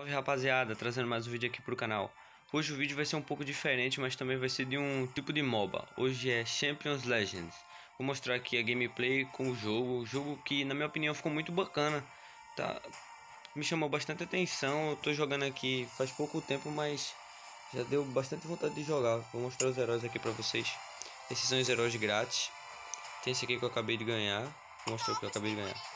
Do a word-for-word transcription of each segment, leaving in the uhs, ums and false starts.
Salve rapaziada, trazendo mais um vídeo aqui pro canal. Hoje o vídeo vai ser um pouco diferente, mas também vai ser de um tipo de MOBA. Hoje é Champions Legends. Vou mostrar aqui a gameplay com o jogo, o jogo que na minha opinião ficou muito bacana. Tá, me chamou bastante atenção, eu tô jogando aqui faz pouco tempo, mas já deu bastante vontade de jogar. Vou mostrar os heróis aqui pra vocês. Esses são os heróis grátis. Tem esse aqui que eu acabei de ganhar. Vou mostrar o que eu acabei de ganhar.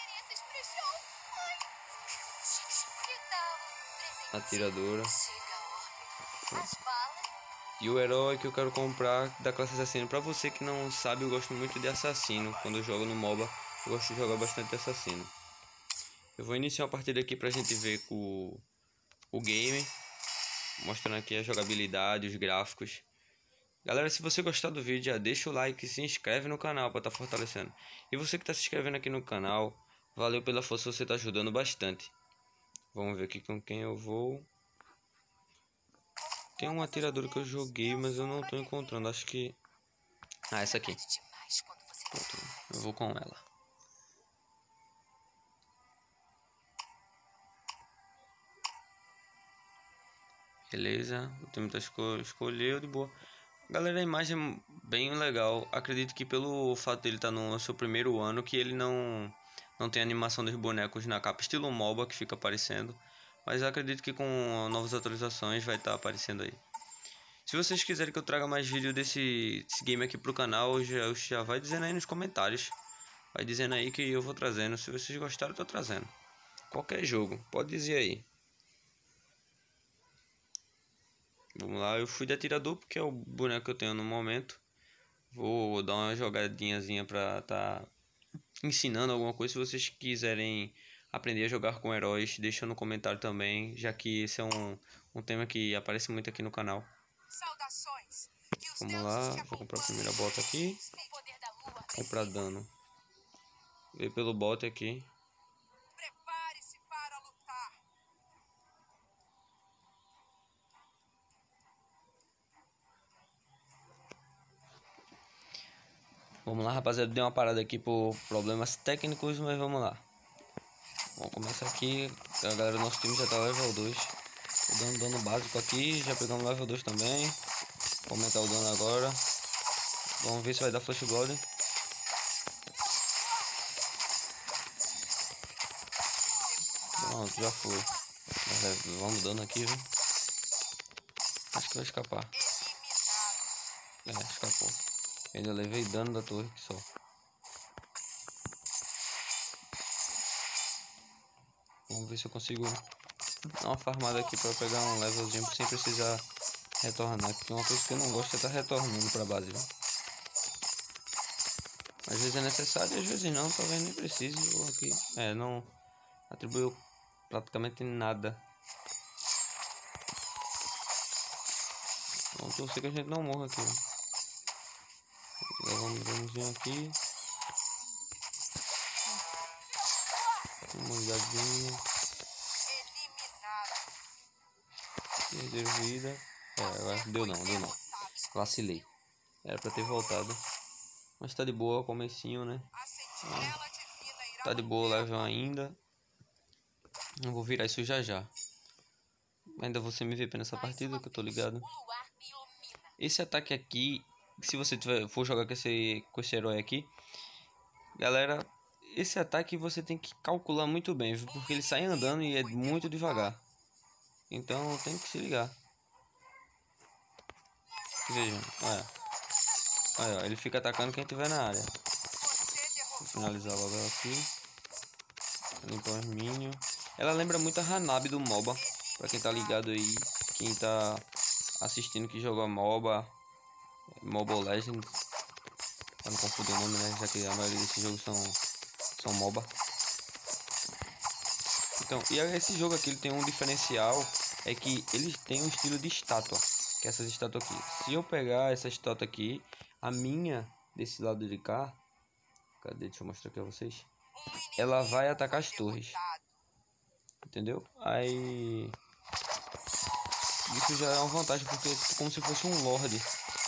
Atiradora. E o herói que eu quero comprar da classe assassino. Pra você que não sabe, eu gosto muito de assassino. Quando eu jogo no MOBA, eu gosto de jogar bastante de assassino. Eu vou iniciar uma partida aqui pra gente ver com o game, mostrando aqui a jogabilidade, os gráficos. Galera, se você gostar do vídeo, já deixa o like e se inscreve no canal pra estar fortalecendo. E você que tá se inscrevendo aqui no canal, valeu pela força, você tá ajudando bastante. Vamos ver aqui com quem eu vou. Tem um atirador que eu joguei, mas eu não tô encontrando. Acho que... Ah, essa aqui. Pronto, eu vou com ela. Beleza, o time tá esco escolheu de boa. Galera, a imagem é bem legal. Acredito que pelo fato dele estar no seu primeiro ano, que ele não... Não tem animação dos bonecos na capa, estilo MOBA que fica aparecendo. Mas eu acredito que com novas atualizações vai estar aparecendo aí. Se vocês quiserem que eu traga mais vídeo desse, desse game aqui pro canal, já, já vai dizendo aí nos comentários. Vai dizendo aí que eu vou trazendo. Se vocês gostaram, eu tô trazendo. Qualquer jogo, pode dizer aí. Vamos lá, eu fui de atirador porque é o boneco que eu tenho no momento. Vou dar uma jogadinhazinha pra tá ensinando alguma coisa. Se vocês quiserem aprender a jogar com heróis, deixa no comentário também, já que esse é um, um tema que aparece muito aqui no canal. Vamos lá, vou comprar a primeira bota aqui. Comprar dano. Veio pelo bot aqui. Prepare-se para lutar. Vamos lá, rapaziada, deu uma parada aqui por problemas técnicos, mas vamos lá. Vamos começar aqui. A galera do nosso time já tá level dois. Tô dando dano básico aqui, já pegamos level dois também. Vou aumentar o dano agora. Vamos ver se vai dar flash blood. Pronto, já foi. Vamos dando aqui, viu? Acho que vai escapar. É, escapou. Ainda levei dano da torre que só. Vamos ver se eu consigo dar uma farmada aqui para pegar um levelzinho sem precisar retornar. Porque uma coisa que eu não gosto é estar retornando para base, viu? Às vezes é necessário e às vezes não, talvez nem precise. Vou aqui. É, não atribuiu praticamente nada. Vamos torcer que a gente não morra aqui. Vou levar um danozinho aqui. Uma olhadinha. Perder vida. É, agora deu não, deu não. Vacilei. Era pra ter voltado. Mas tá de boa, comecinho, né? Ah, tá de boa o level ainda. Eu vou virar isso já já. Ainda vou ser M V P nessa partida, que eu tô ligado. Esse ataque aqui, se você tiver, for jogar com esse, com esse herói aqui, galera, esse ataque você tem que calcular muito bem, viu? Porque ele sai andando e é muito devagar. Então tem que se ligar. Vejam, olha. Olha, ele fica atacando quem tiver na área. Vou finalizar logo ela aqui. Limpar os minions. Ela lembra muito a Hanabi do MOBA. Pra quem tá ligado aí, quem tá assistindo que joga MOBA, Mobile Legends, pra não confundir o nome, né? Já que a maioria desses jogos são, são MOBA. Então, e esse jogo aqui ele tem um diferencial, é que ele tem um estilo de estátua, que é essas estátuas aqui. Se eu pegar essa estátua aqui, a minha desse lado de cá, cadê? Deixa eu mostrar aqui a vocês. Ela vai atacar as torres. Entendeu? Aí isso já é uma vantagem, porque é como se fosse um lord.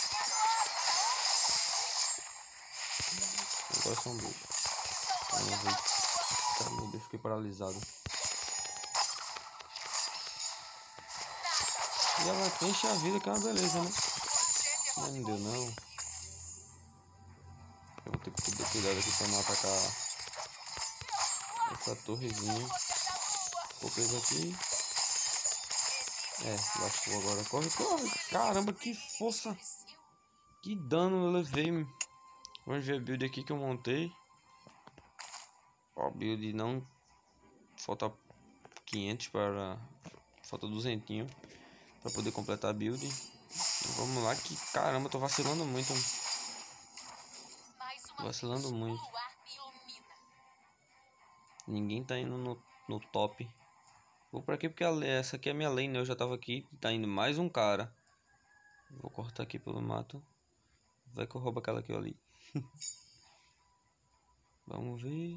Agora são dois. Vamos ver. Tá, meu Deus, fiquei paralisado. E ela enche a vida, que é uma beleza, né? Mas não deu não. Eu vou ter que ter cuidado aqui pra não atacar essa torrezinha. Ficou preso aqui. É, lascou agora. Corre, corre. Caramba, que força. Que dano eu levei. Vamos ver a build aqui que eu montei. Ó, build não... Falta quinhentos para... Falta duzentos para poder completar a build. Vamos lá que... Caramba, tô vacilando muito. Tô vacilando muito. Ninguém tá indo no, no top. Vou pra aqui porque a, essa aqui é a minha lane, né? Eu já tava aqui. Tá indo mais um cara. Vou cortar aqui pelo mato. Vai que eu roubo aquela aqui ali. Vamos ver.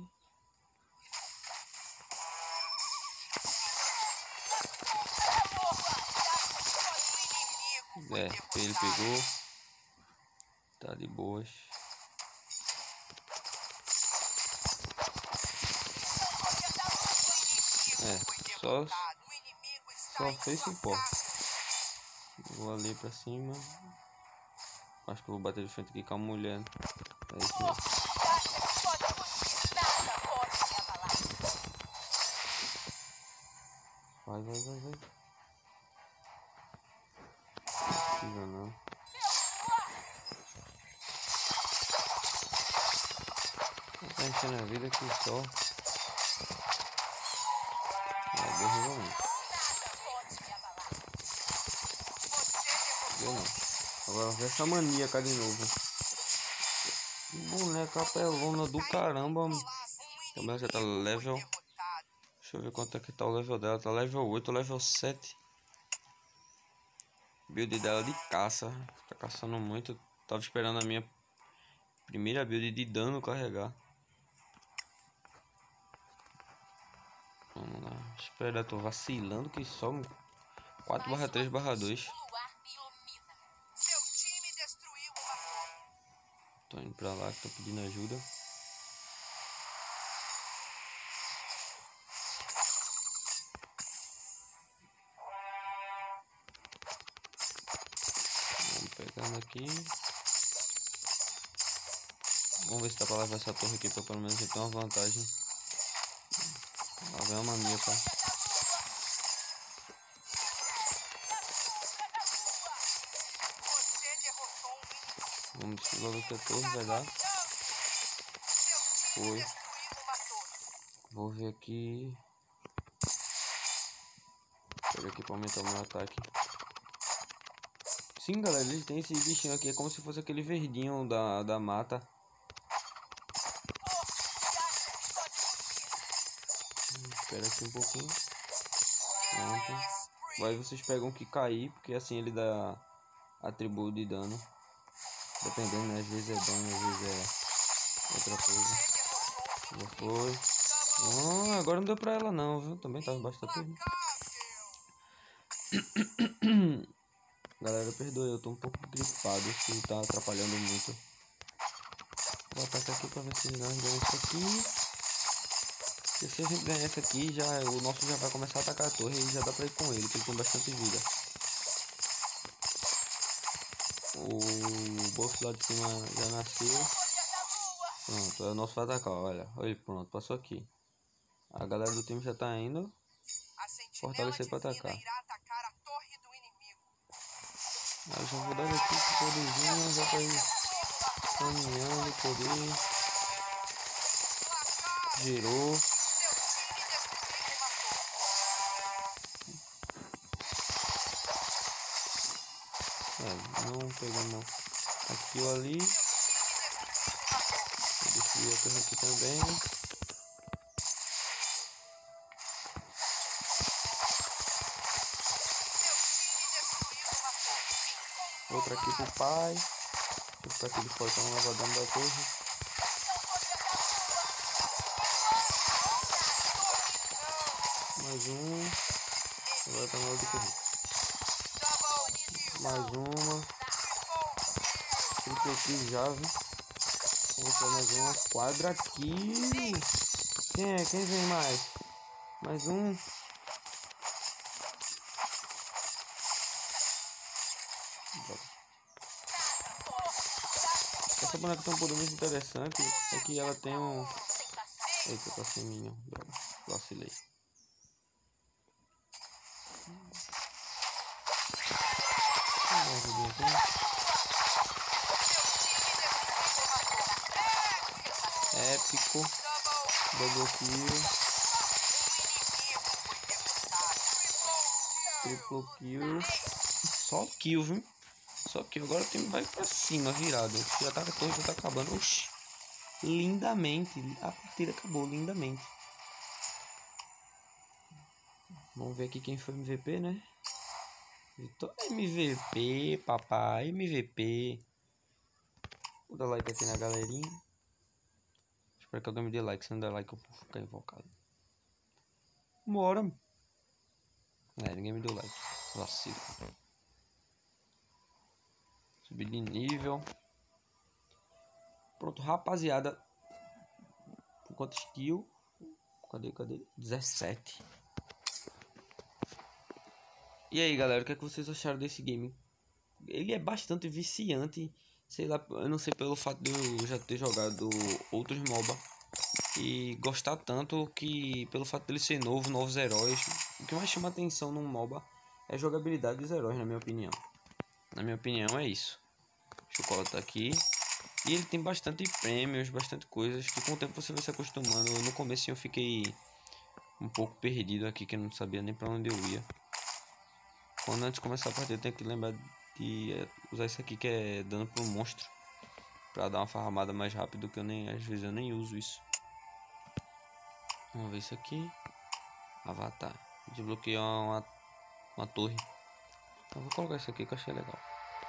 É, ele pegou. Tá de boas. É, só, só fez suporte. Vou ali pra cima. Acho que eu vou bater de frente aqui com a mulher. É isso mesmo. Vai, vai, vai, vai. Não precisa não. Tá enchendo a vida aqui só. É, deu resolvendo. Deu não. Agora vê essa maníaca de novo. Boneca pelona do caramba. Também já tá level. Deixa eu ver quanto é que tá o level dela. Tá level oito, level sete. Build dela de caça. Tá caçando muito. Tava esperando a minha primeira build de dano carregar. Vamos lá. Espera, tô vacilando que só quatro barra três barra dois. Tô indo pra lá que tô pedindo ajuda. Vamos pegando aqui. Vamos ver se dá pra levar essa torre aqui pra pelo menos ter uma vantagem. Lá vem uma maníaca. Vamos desfilar do que a torre vai dar. Foi. Vou ver aqui. Pega aqui pra aumentar o meu ataque. Sim, galera, ele tem esse bichinho aqui. É como se fosse aquele verdinho da, da mata. Espera aqui um pouquinho. Pronto. Aí vocês pegam que cair, porque assim ele dá atributo de dano. Dependendo, né? Às vezes é dano, às vezes é outra coisa. Já foi. Oh, agora não deu pra ela não, viu? Também tava embaixo da torre. Galera, perdoe, eu tô um pouco gripado, isso tá atrapalhando muito. Vou atacar aqui pra ver se nós ganhamos isso aqui. E se a gente ganhar esse aqui, já, o nosso já vai começar a atacar a torre e já dá pra ir com ele, porque ele tem bastante vida. O boss lá de cima já nasceu. Pronto, é o nosso vai atacar, olha. Olha ele, pronto, passou aqui. A galera do time já tá indo fortalecer pra atacar. Aí já vou dar aqui com poderzinho, já pra ir caminhando, poder. Girou. É, não pegamos aquilo ali. Vou destruir a torre aqui também. Outra aqui pro pai. Vou ficar aqui de portão lavadão da torre. Mais um. Agora tá na hora de correr. Mais uma. trinta aqui já, viu? Vou fazer mais uma. Quadra aqui. Quem é? Quem vem mais? Mais um. essa boneca tem um poder muito interessante, é que ela tem um... Eita, tá sem minha, droga, vacilei. Épico. Double kill. Triple kill. Só kill, viu? Só que agora o time vai pra cima, virado. Já tá, a torre já tá acabando. Oxi. Lindamente. A partida acabou lindamente. Vamos ver aqui quem foi M V P, né? Vitor M V P, papai. M V P. Vou dar like aqui na galerinha. Espero que alguém me dê like. Se não der like, eu vou ficar invocado. Bora. É, ninguém me deu like. Vacilo. Subir de nível. Pronto, rapaziada. Quantos kills? Cadê, cadê? dezessete. E aí, galera, o que é que vocês acharam desse game? Ele é bastante viciante. Sei lá, eu não sei pelo fato de eu já ter jogado outros MOBA e gostar tanto, que pelo fato dele ser novo, novos heróis. O que mais chama atenção num MOBA é a jogabilidade dos heróis, na minha opinião. Na minha opinião é isso. O chocolate tá aqui. E ele tem bastante prêmios, bastante coisas que com o tempo você vai se acostumando. No começo eu fiquei um pouco perdido aqui, que eu não sabia nem pra onde eu ia. Quando antes de começar a partida eu tenho que lembrar de usar isso aqui, que é dano pro monstro, pra dar uma farmada mais rápido, que eu nem, às vezes eu nem uso isso. Vamos ver isso aqui. Avatar. Desbloquear uma, uma torre. Eu vou colocar isso aqui que eu achei legal.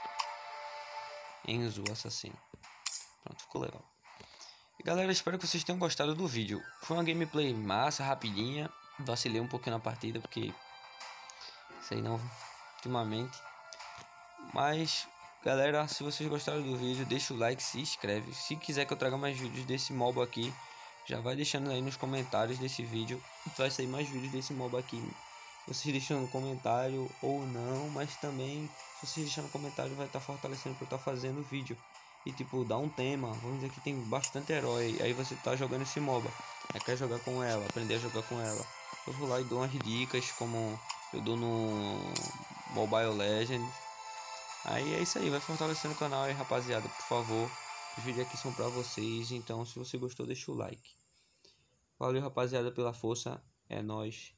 Enzo, assassino. Pronto, ficou legal. E galera, espero que vocês tenham gostado do vídeo. Foi uma gameplay massa, rapidinha. Vacilei um pouquinho na partida, porque sei não, ultimamente. Mas galera, se vocês gostaram do vídeo, deixa o like, se inscreve. Se quiser que eu traga mais vídeos desse MOBA aqui, já vai deixando aí nos comentários desse vídeo. Vai sair mais vídeos desse MOBA aqui. Vocês deixam no comentário ou não, mas também se vocês deixarem no comentário vai estar fortalecendo para eu estar fazendo vídeo. E tipo, dá um tema, vamos dizer que tem bastante herói, aí você tá jogando esse MOBA, aí quer jogar com ela, aprender a jogar com ela. Eu vou lá e dou umas dicas, como eu dou no Mobile Legends. Aí é isso aí, vai fortalecendo o canal aí, rapaziada, por favor. Os vídeos aqui são pra vocês, então se você gostou, deixa o like. Valeu, rapaziada, pela força, é nóis.